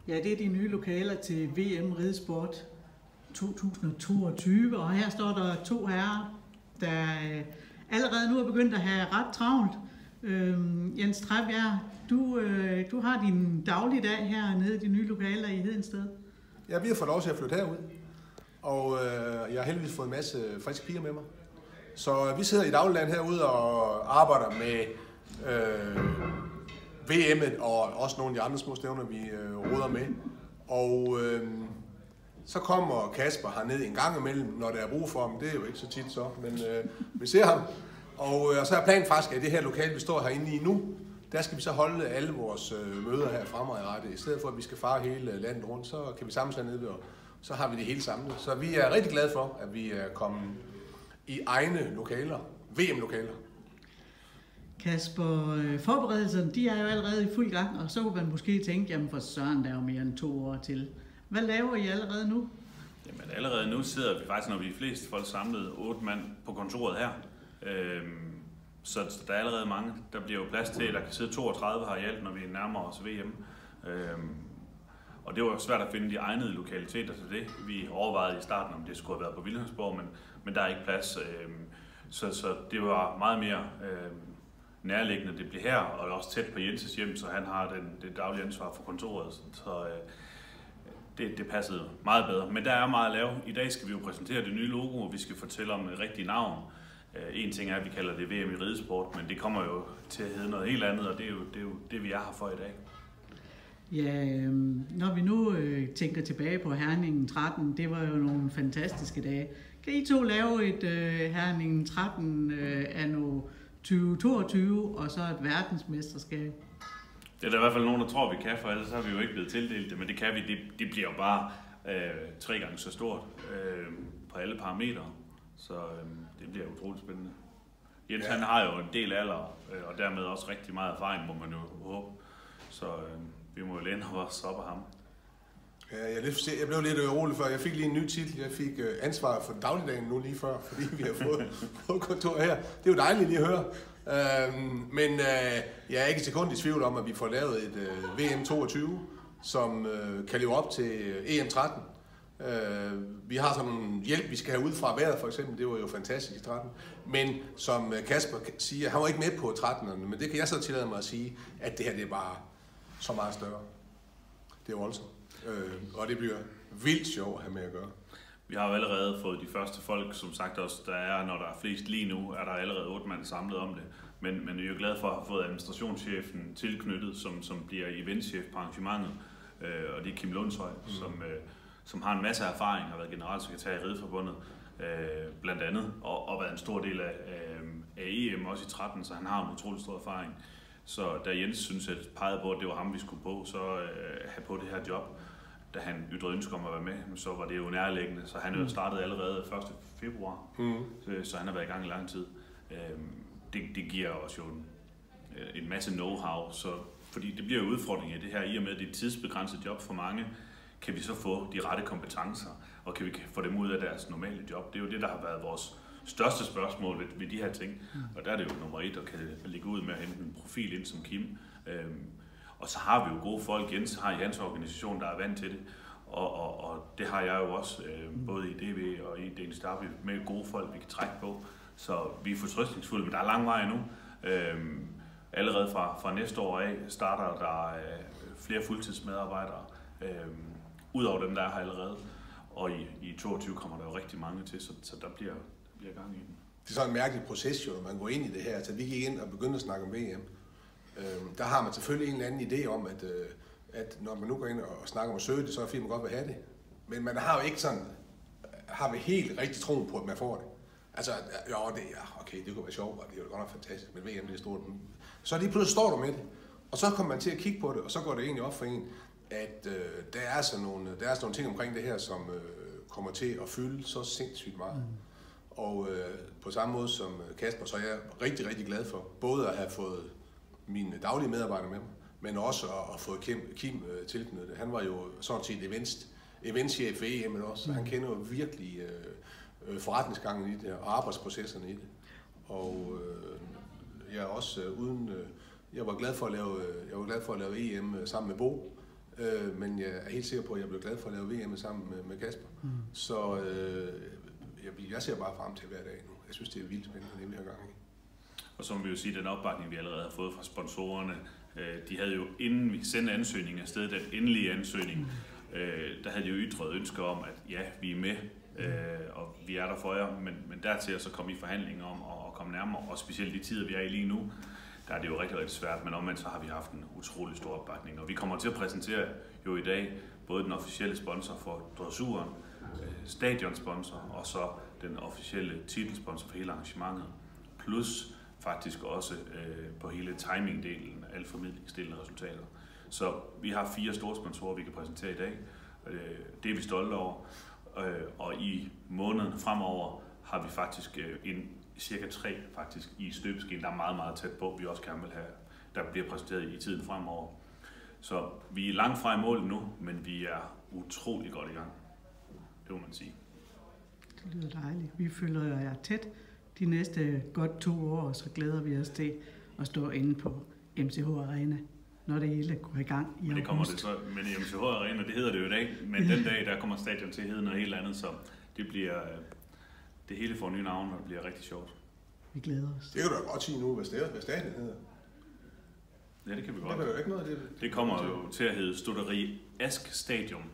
Ja, det er de nye lokaler til VM Ridesport 2022, og her står der to herrer, der allerede nu er begyndt at have ret travlt. Jens Trebjerg, du har din dagligdag her nede i de nye lokaler i Hedensted. Ja, vi har fået lov til at flytte herud, og jeg har heldigvis fået en masse friske piger med mig. Så vi sidder i dagligdagen herude og arbejder med VM'et og også nogle af de andre små stævner, vi roder med. Og så kommer Kasper herned en gang imellem, når der er brug for ham. Det er jo ikke så tit så, men vi ser ham. Og så er planen faktisk, at det her lokale, vi står herinde i nu, der skal vi så holde alle vores møder her fremadrettet. I stedet for, at vi skal fare hele landet rundt, så kan vi samles hernede, og så har vi det hele samlet. Så vi er rigtig glade for, at vi er kommet i egne lokaler, VM-lokaler. Kasper, forberedelserne, de er jo allerede i fuld gang, og så kunne man måske tænke, jamen for søren, der er jo mere end 2 år til. Hvad laver I allerede nu? Jamen allerede nu sidder vi faktisk, når vi er flest folk samlet, 8 mand på kontoret her. Så der er allerede mange. Der bliver jo plads til, at der kan sidde 32 her i alt, når vi nærmer os VM. Og det var svært at finde de egnede lokaliteter til det. Vi overvejede i starten, om det skulle have været på Vilhelmsborg, men der er ikke plads. Så det var meget mere nærliggende, det blev her, og også tæt på Jenses hjem, så han har det daglige ansvar for kontoret. Så det passede meget bedre. Men der er meget at lave. I dag skal vi jo præsentere det nye logo, og vi skal fortælle om et rigtigt navn. En ting er, at vi kalder det VM i ridesport, men det kommer jo til at hedde noget helt andet, og det er jo det, vi er her for i dag. Ja, når vi nu tænker tilbage på Herningen 13, det var jo nogle fantastiske dage. Kan I to lave et Herningen 13 anno 2022 og så et verdensmesterskab? Det er der i hvert fald nogen, der tror, vi kan, for ellers har vi jo ikke blevet tildelt det, men det kan vi. Det bliver jo bare 3 gange så stort på alle parametre, så det bliver utroligt spændende. Jens han har jo en del alder, og dermed også rigtig meget erfaring, må man jo håbe, så vi må jo læne os op af ham. Ja, jeg blev lidt urolig før. Jeg fik lige en ny titel. Jeg fik ansvaret for dagligdagen nu lige før, fordi vi har fået kontor her. Det er jo dejligt lige at høre. Men jeg er ikke et sekund i tvivl om, at vi får lavet et VM 22, som kan leve op til EM 13. Vi har sådan en hjælp, vi skal have ud fra vejret for eksempel. Det var jo fantastisk i 13. Men som Kasper siger, han var ikke med på 13'erne, men det kan jeg så tillade mig at sige, at det her det er bare så meget større. Det er voldsomt. Og det bliver vildt sjovt at have med at gøre. Vi har jo allerede fået de første folk, som sagt også, der er, når der er flest lige nu, er der allerede 8 mand samlet om det. Men vi er jo glade for at have fået administrationschefen tilknyttet, som bliver eventchef på arrangementet. Og det er Kim Lundshøj, som har en masse erfaring, har været generalsekretær i Rideforbundet blandt andet, og været en stor del af EM også i 13, så han har en utrolig stor erfaring. Så da Jens synes at pegede på, at det var ham, vi skulle på, så have på det her job, da han ytrede ønske om at være med, så var det jo nærliggende. Så han jo startet allerede 1. februar, så han har været i gang i lang tid. Det giver os jo en masse know-how, så fordi det bliver jo udfordring i det her, i og med at det er et tidsbegrænset job for mange, kan vi så få de rette kompetencer, og kan vi få dem ud af deres normale job. Det er jo det, der har været vores største spørgsmål ved de her ting, og der er det jo nummer 1 at kan ligge ud med at hente en profil ind som Kim. Og så har vi jo gode folk, Jens har i hans organisation, der er vant til det, og det har jeg jo også, både i DV og i DN Star, med gode folk, vi kan trække på, så vi er fortrøstningsfulde, men der er lang vej endnu. Allerede fra næste år af starter der flere fuldtidsmedarbejdere, udover dem, der er her allerede, og i 22 kommer der jo rigtig mange til, så der bliver gang i den. Det er sådan en mærkelig proces, jo, når man går ind i det her. Altså, vi gik ind og begyndte at snakke om VM. Der har man selvfølgelig en eller anden idé om, at når man nu går ind og snakker om at søge det, så er det fint, man godt vil have det. Men man har jo ikke sådan, har vi helt rigtig troen på, at man får det. Altså, okay, det kunne være sjovt, og det er jo godt nok fantastisk, men VM det er stort. Så lige pludselig står du med det, og så kommer man til at kigge på det, og så går det egentlig op for en, at der er sådan nogle ting omkring det her, som kommer til at fylde så sindssygt meget. Og på samme måde som Kasper, så er jeg rigtig, rigtig glad for både at have fået mine daglige medarbejdere med mig, men også at få Kim tilknyttet. Han var jo sådan set eventchef ved EM også, så han kender jo virkelig forretningsgangen i det og arbejdsprocesserne i det. Og jeg er også jeg var glad for at lave EM sammen med Bo, Men jeg er helt sikker på, at jeg blev glad for at lave VM sammen med Kasper. Så jeg ser bare frem til hver dag nu. Jeg synes, det er vildt spændende, det vi har gang i. Og så må vi jo sige, at den opbakning, vi allerede har fået fra sponsorerne, de havde jo, inden vi sendte ansøgningen afsted, den endelige ansøgning, der havde de jo ytret ønsker om, at ja, vi er med, og vi er der for jer, men dertil så kom i forhandlinger om at komme nærmere, og specielt de tider, vi er i lige nu, der er det jo rigtig, rigtig svært, men omvendt så har vi haft en utrolig stor opbakning, og vi kommer til at præsentere jo i dag både den officielle sponsor for dressuren, stadionsponsor, og så den officielle titelsponsor for hele arrangementet, plus faktisk også på hele timingdelen, alle formidlingsdelen af resultater. Så vi har 4 store sponsorer, vi kan præsentere i dag. Det er vi stolte over. Og i måneden fremover har vi faktisk cirka 3 faktisk i støbeskeen, der er meget, meget tæt på, vi også gerne vil have, der bliver præsenteret i tiden fremover. Så vi er langt fra i mål nu, men vi er utrolig godt i gang. Det må man sige. Det lyder dejligt. Vi følger jer tæt de næste godt 2 år, og så glæder vi os til at stå inde på MCH Arena, når det hele går i gang i men det kommer det så, men MCH Arena, det hedder det jo i dag, men den dag, der kommer stadion til at hedde noget helt andet, så det bliver, det hele får nye navne, og det bliver rigtig sjovt. Vi glæder os. Det kan du da godt sige nu, hvad stadion hedder. Ja, det kan vi godt. Det er jo ikke noget, det kommer jo til at hedde Stutteri Ask Stadion,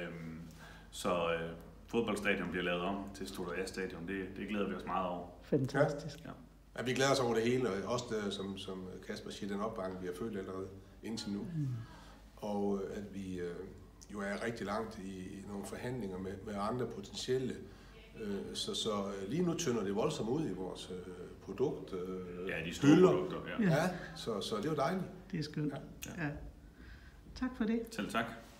så fodboldstadion bliver lavet om til Stutteri Ask Stadion. Det glæder vi os meget over. Fantastisk. Ja. Ja, vi glæder os over det hele, og også det, som Kasper siger, den opbakning, vi har følt allerede indtil nu. Og at vi jo er rigtig langt i nogle forhandlinger med andre potentielle. Så lige nu tynder det voldsomt ud i vores produkt. Ja, de store produkter. Ja, så det er jo dejligt. Det er skønt. Ja. Tak for det. Selv tak.